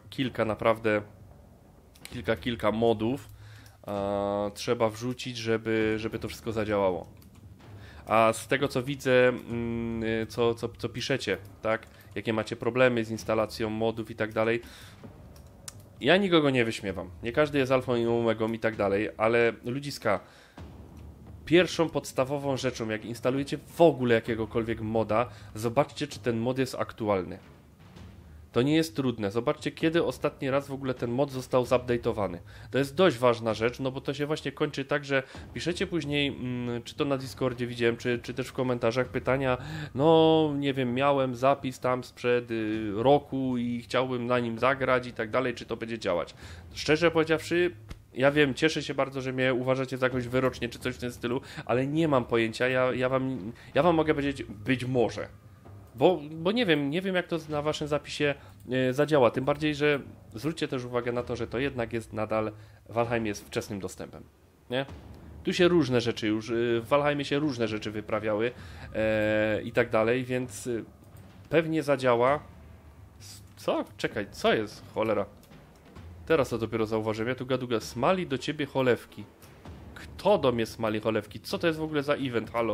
kilka modów trzeba wrzucić, żeby to wszystko zadziałało. A z tego co widzę, co piszecie, tak? Jakie macie problemy z instalacją modów i tak dalej. Ja nikogo nie wyśmiewam. Nie każdy jest alfą i omegą i tak dalej, ale ludziska, pierwszą podstawową rzeczą, jak instalujecie w ogóle jakiegokolwiek moda, zobaczcie, czy ten mod jest aktualny. To nie jest trudne. Zobaczcie, kiedy ostatni raz w ogóle ten mod został zupdate'owany. To jest dość ważna rzecz, no bo to się właśnie kończy tak, że piszecie później, czy to na Discordzie widziałem, czy też w komentarzach pytania, no nie wiem, miałem zapis tam sprzed roku i chciałbym na nim zagrać i tak dalej, czy to będzie działać. Szczerze powiedziawszy, ja wiem, cieszę się bardzo, że mnie uważacie za jakąś wyrocznie, czy coś w tym stylu, ale nie mam pojęcia, ja wam mogę powiedzieć, być może. Bo nie wiem jak to na waszym zapisie zadziała, tym bardziej, że zwróćcie też uwagę na to, że to jednak jest nadal, Valheim jest wczesnym dostępem, nie? Tu się różne rzeczy już, w Valheimie się różne rzeczy wyprawiały i tak dalej, więc pewnie zadziała. Co? Czekaj, co jest? Cholera. Teraz to dopiero zauważyłem, ja tu gaduga, smali do ciebie cholewki. Kto do mnie smali cholewki? Co to jest w ogóle za event, halo?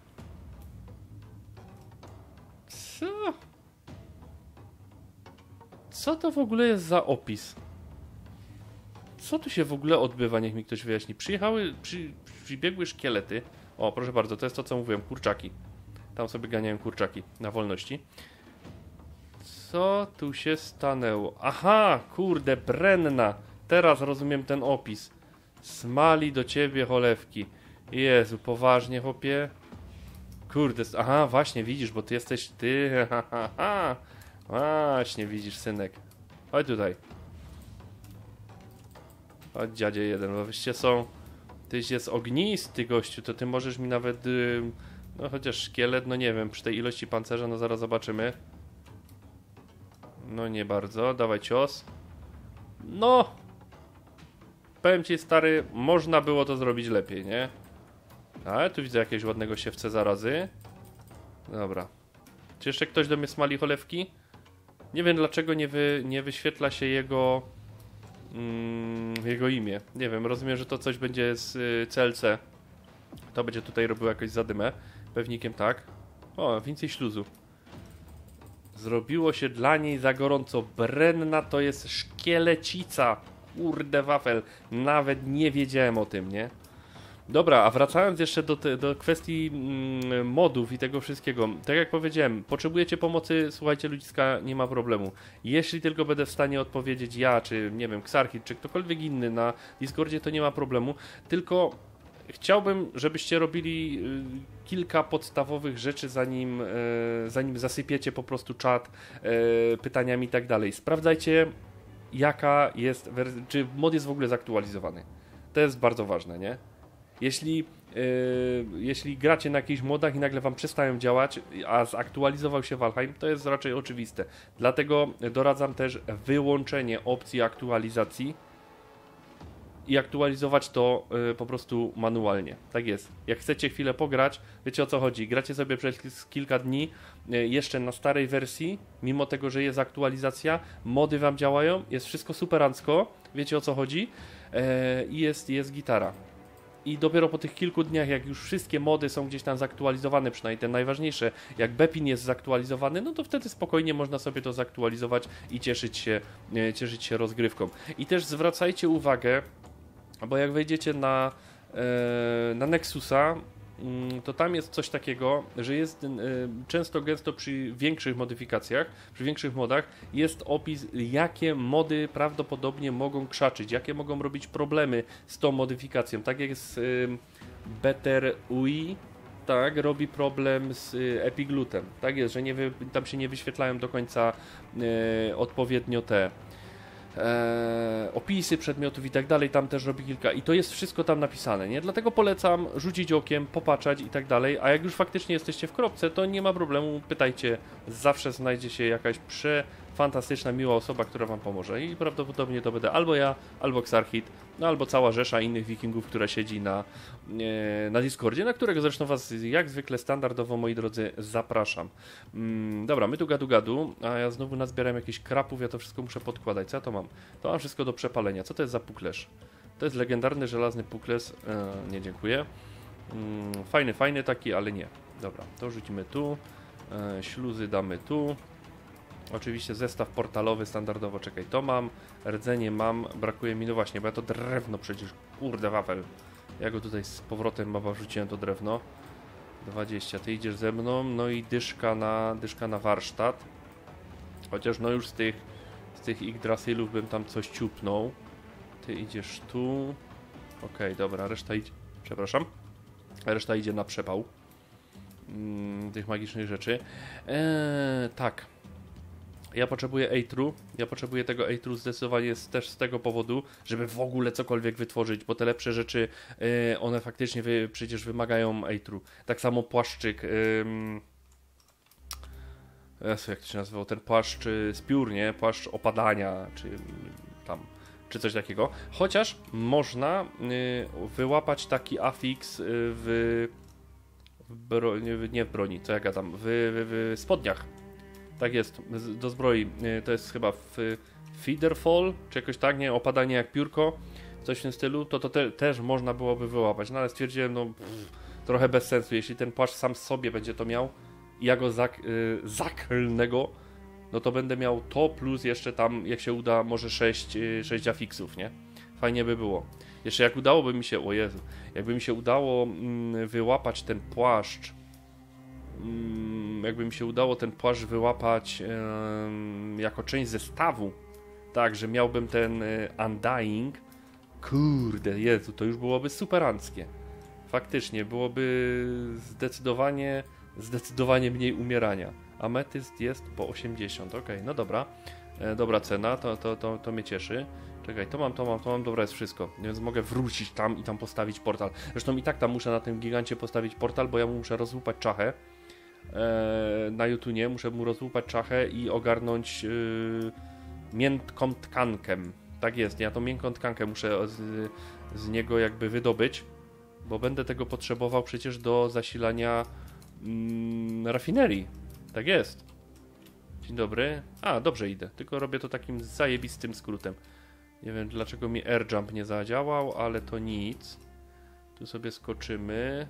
Co to w ogóle jest za opis? Co tu się w ogóle odbywa? Niech mi ktoś wyjaśni. Przybiegły szkielety. O, proszę bardzo, to jest to, co mówiłem. Kurczaki. Tam sobie ganiają kurczaki na wolności. Co tu się stanęło? Aha, kurde, Brenna. Teraz rozumiem ten opis. Smali do ciebie cholewki. Jezu, poważnie, chłopie? Kurde, aha, właśnie, widzisz, bo ty jesteś ty. Właśnie, widzisz, synek. Chodź tutaj. Chodź, dziadzie jeden, bo wyście są... Tyś jest ognisty, gościu, to ty możesz mi nawet... no chociaż szkielet, no nie wiem, przy tej ilości pancerza, no zaraz zobaczymy. No nie bardzo, dawaj cios. No! Powiem ci, stary, można było to zrobić lepiej, nie? Ale tu widzę jakiegoś ładnego siewce zarazy. Dobra. Czy jeszcze ktoś do mnie smali cholewki? Nie wiem dlaczego nie wyświetla się jego imię. Nie wiem, rozumiem, że to coś będzie z CLC. To będzie tutaj robiło jakąś zadymę. Pewnikiem tak. O, więcej śluzu. Zrobiło się dla niej za gorąco. Brenna to jest szkielecica. Kurde wafel. Nawet nie wiedziałem o tym, nie? Dobra, a wracając jeszcze do kwestii modów i tego wszystkiego. Tak jak powiedziałem, potrzebujecie pomocy, słuchajcie ludziska, nie ma problemu. Jeśli tylko będę w stanie odpowiedzieć ja, czy nie wiem, Xarchid, czy ktokolwiek inny na Discordzie, to nie ma problemu. Tylko chciałbym, żebyście robili kilka podstawowych rzeczy, zanim zasypiecie po prostu czat pytaniami i tak dalej. Sprawdzajcie, jaka jest czy mod jest w ogóle zaktualizowany. To jest bardzo ważne, nie? Jeśli gracie na jakichś modach i nagle wam przestają działać, a zaktualizował się Valheim, to jest raczej oczywiste. Dlatego doradzam też wyłączenie opcji aktualizacji i aktualizować to po prostu manualnie. Tak jest. Jak chcecie chwilę pograć, wiecie o co chodzi. Gracie sobie przez kilka dni jeszcze na starej wersji, mimo tego, że jest aktualizacja, mody wam działają, jest wszystko superancko, wiecie o co chodzi i jest gitara. I dopiero po tych kilku dniach, jak już wszystkie mody są gdzieś tam zaktualizowane, przynajmniej te najważniejsze, jak Bepin jest zaktualizowany, no to wtedy spokojnie można sobie to zaktualizować i cieszyć się rozgrywką. I też zwracajcie uwagę, bo jak wejdziecie na Nexusa, to tam jest coś takiego, że jest często gęsto przy większych modyfikacjach, przy większych modach jest opis, jakie mody prawdopodobnie mogą krzaczyć, jakie mogą robić problemy z tą modyfikacją. Tak jak jest Better UI, tak, robi problem z Epiglutem. Tak jest, że tam się nie wyświetlają do końca odpowiednio te opisy przedmiotów i tak dalej, tam też robi kilka i to jest wszystko tam napisane, nie? Dlatego polecam rzucić okiem, popatrzeć i tak dalej, a jak już faktycznie jesteście w kropce, to nie ma problemu, pytajcie, zawsze znajdzie się jakaś fantastyczna, miła osoba, która wam pomoże i prawdopodobnie to będę albo ja, albo Xarchid, no albo cała rzesza innych wikingów, która siedzi na Discordzie, na którego zresztą was jak zwykle standardowo, moi drodzy, zapraszam. Dobra, my tu gadu, a ja znowu nazbieram jakichś krapów, ja to wszystko muszę podkładać. Co ja to mam? To mam wszystko do przepalenia. Co to jest za puklerz? To jest legendarny żelazny puklerz. Nie, dziękuję. Fajny taki, ale nie. Dobra, to rzucimy tu. Śluzy damy tu. Oczywiście zestaw portalowy standardowo, czekaj, to mam, rdzenie mam, brakuje mi, no właśnie, bo ja to drewno przecież, kurde wafel, Ja go tutaj z powrotem baba wrzuciłem to drewno. 20, ty idziesz ze mną, no i dyszka na warsztat. Chociaż no już z tych Yggdrasilów bym tam coś ciupnął. Ty idziesz tu. Okej, dobra, reszta idzie. Przepraszam. Reszta idzie na przepał. Tych magicznych rzeczy. Tak. Ja potrzebuję Eitru. Ja potrzebuję tego Eitru zdecydowanie też z tego powodu, żeby w ogóle cokolwiek wytworzyć, bo te lepsze rzeczy, one faktycznie przecież wymagają Eitru. Tak samo płaszczyk. Jak to się nazywał? Ten płaszcz z piór, nie? Płaszcz opadania, czy coś takiego. Chociaż można wyłapać taki afix nie w broni, co ja gadam, w spodniach. Tak jest, do zbroi. To jest chyba Feederfall, czy jakoś tak, nie? Opadanie jak piórko, coś w tym stylu. To też można byłoby wyłapać, no ale stwierdziłem, no trochę bez sensu. Jeśli ten płaszcz sam sobie będzie to miał i ja go zaklnę go, no to będę miał to plus jeszcze tam, jak się uda, może 6 afiksów, nie? Fajnie by było. Jeszcze jak udałoby mi się, o Jezu, jakby mi się udało wyłapać ten płaszcz, jakby mi się udało ten płaszcz wyłapać jako część zestawu, tak, że miałbym ten Undying, kurde, Jezu, to już byłoby superanckie. Faktycznie, byłoby zdecydowanie mniej umierania. Ametyst jest po 80, okej, no dobra. Dobra cena, to mnie cieszy. Czekaj, to mam, dobra, jest wszystko. Więc mogę wrócić tam i tam postawić portal. Zresztą i tak tam muszę na tym gigancie postawić portal, bo ja mu muszę rozłupać czachę. Na YouTunie muszę mu rozłupać czachę i ogarnąć miękką tkankę. Tak jest, ja tą miękką tkankę muszę z niego jakby wydobyć, bo będę tego potrzebował przecież do zasilania rafinerii. Tak jest. Dzień dobry. A, dobrze idę, tylko robię to takim zajebistym skrótem. Nie wiem dlaczego mi air jump nie zadziałał, ale to nic. Tu sobie skoczymy.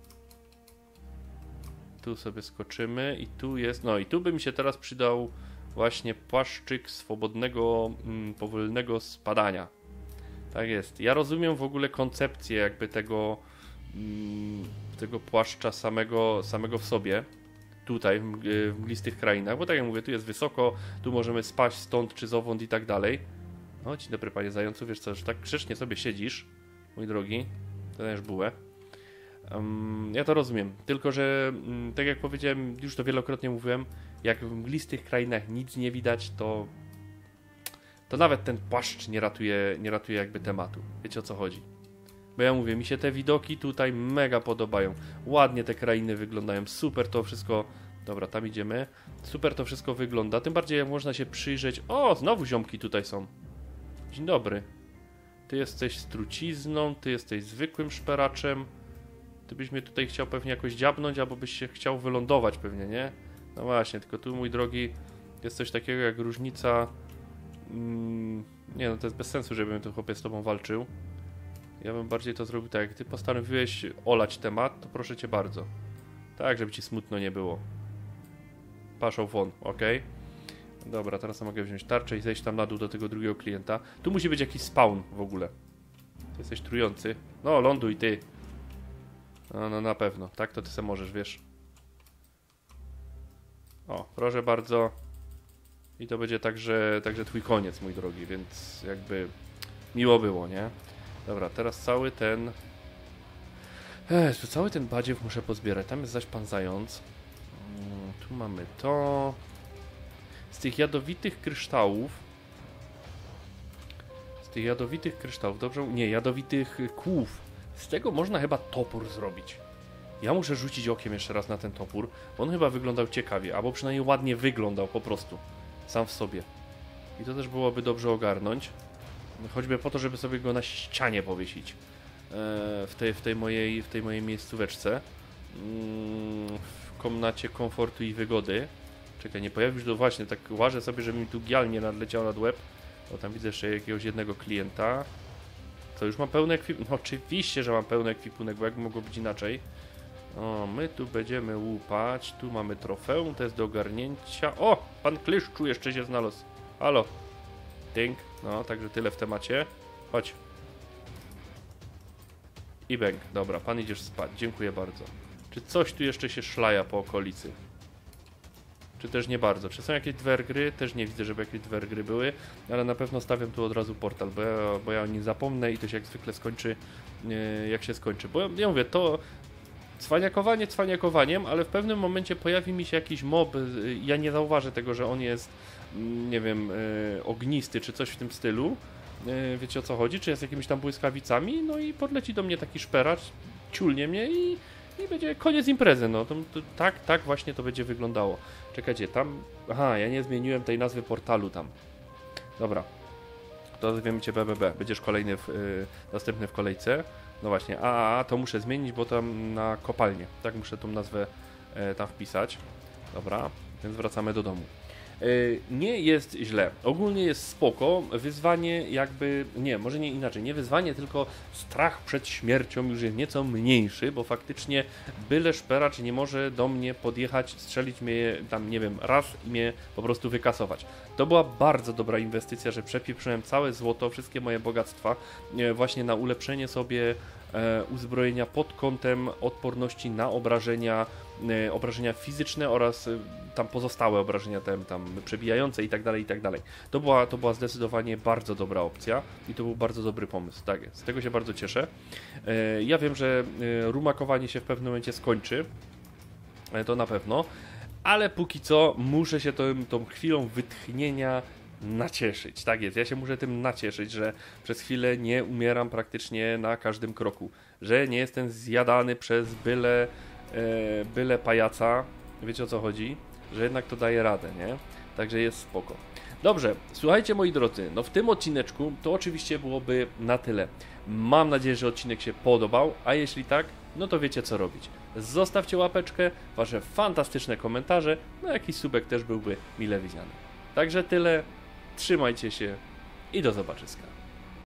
Tu sobie skoczymy i tu jest, no i tu by mi się teraz przydał właśnie płaszczyk swobodnego, powolnego spadania. Tak jest. Ja rozumiem w ogóle koncepcję jakby tego płaszcza samego w sobie. Tutaj, w mglistych krainach, bo tak jak mówię, tu jest wysoko, tu możemy spaść stąd czy zowąd i tak dalej. No, dzień dobry panie zającu, wiesz co, że tak grzecznie sobie siedzisz, mój drogi, to dajesz bułę. Ja to rozumiem, tylko że tak jak powiedziałem, już to wielokrotnie mówiłem, jak w mglistych krainach nic nie widać, to nawet ten płaszcz nie ratuje jakby tematu. Wiecie o co chodzi? Bo ja mówię, mi się te widoki tutaj mega podobają. Ładnie te krainy wyglądają, super to wszystko. Dobra, tam idziemy. Super to wszystko wygląda, tym bardziej jak można się przyjrzeć. O, znowu ziomki tutaj są. Dzień dobry. Ty jesteś z trucizną, ty jesteś zwykłym szperaczem. Ty byś mnie tutaj chciał pewnie jakoś dziabnąć, albo byś się chciał wylądować pewnie, nie? No właśnie, tylko tu, mój drogi, jest coś takiego jak różnica... nie no, to jest bez sensu, żebym tu chłopie z tobą walczył. Ja bym bardziej to zrobił tak, jak ty postanowiłeś olać temat, to proszę cię bardzo. Tak, żeby ci smutno nie było. Paszą won, ok? Dobra, teraz mogę wziąć tarczę i zejść tam na dół do tego drugiego klienta. Tu musi być jakiś spawn w ogóle. Ty jesteś trujący. No, ląduj ty. No na pewno, tak to ty se możesz, wiesz. O, proszę bardzo. I to będzie także twój koniec, mój drogi, więc jakby miło było, nie? Dobra, teraz cały ten... cały ten badziew muszę pozbierać. Tam jest zaś pan zając. Tu mamy to. Z tych jadowitych kryształów. Dobrze? Nie, jadowitych kłów. Z tego można chyba topór zrobić. Ja muszę rzucić okiem jeszcze raz na ten topór, bo on chyba wyglądał ciekawie, albo przynajmniej ładnie wyglądał po prostu. Sam w sobie. I to też byłoby dobrze ogarnąć. Choćby po to, żeby sobie go na ścianie powiesić. W tej mojej miejscóweczce. W komnacie komfortu i wygody. Czekaj, nie pojawił się, właśnie, tak łażę sobie, żeby mi tu gial nie nadleciał nad łeb. Bo tam widzę jeszcze jakiegoś jednego klienta. To już mam pełny ekwipunek. No, oczywiście, że mam pełny ekwipunek, bo jak mogło być inaczej. O, my tu będziemy łupać. Tu mamy trofeum, to jest do ogarnięcia. O, pan Klyszczu jeszcze się znalazł. Halo. Ding. No, także tyle w temacie. Chodź. I bęk. Dobra, pan idziesz spać. Dziękuję bardzo. Czy coś tu jeszcze się szlaja po okolicy? Czy też nie bardzo? Czy są jakieś dwergry? Też nie widzę, żeby jakieś dwergry były, ale na pewno stawiam tu od razu portal, bo ja o nim zapomnę i to się jak zwykle skończy, jak się skończy. Bo ja mówię, to cwaniakowanie cwaniakowaniem, ale w pewnym momencie pojawi mi się jakiś mob, ja nie zauważę tego, że on jest, nie wiem, ognisty czy coś w tym stylu. Wiecie o co chodzi? Czy jest jakimiś tam błyskawicami? No i podleci do mnie taki szperacz, ciulnie mnie i będzie koniec imprezy, no to tak właśnie to będzie wyglądało. Czekajcie, tam... Aha, ja nie zmieniłem tej nazwy portalu tam. Dobra. To nazwiemy cię BBB. Będziesz kolejny, następny w kolejce. No właśnie, to muszę zmienić, bo tam na kopalnię. Tak, muszę tą nazwę tam wpisać. Dobra, więc wracamy do domu. Nie jest źle, ogólnie jest spoko, wyzwanie jakby, nie, może nie inaczej, nie wyzwanie, tylko strach przed śmiercią już jest nieco mniejszy, bo faktycznie byle szperacz nie może do mnie podjechać, strzelić mnie tam, nie wiem, raz i mnie po prostu wykasować. To była bardzo dobra inwestycja, że przepieprzyłem całe złoto, wszystkie moje bogactwa właśnie na ulepszenie sobie uzbrojenia pod kątem odporności na obrażenia fizyczne oraz tam pozostałe obrażenia tam przebijające i tak dalej, i tak dalej. To była zdecydowanie bardzo dobra opcja i to był bardzo dobry pomysł, tak jest. Z tego się bardzo cieszę. Ja wiem, że rumakowanie się w pewnym momencie skończy, to na pewno, ale póki co muszę się tą chwilą wytchnienia nacieszyć. Tak jest, ja się muszę tym nacieszyć, że przez chwilę nie umieram praktycznie na każdym kroku, że nie jestem zjadany przez byle pajaca, wiecie o co chodzi, że jednak to daje radę, nie? Także jest spoko. Dobrze, słuchajcie moi drodzy, no w tym odcineczku to oczywiście byłoby na tyle. Mam nadzieję, że odcinek się podobał, a jeśli tak, no to wiecie co robić. Zostawcie łapeczkę, wasze fantastyczne komentarze, no jakiś subek też byłby mile widziany. Także tyle, trzymajcie się i do zobaczyska.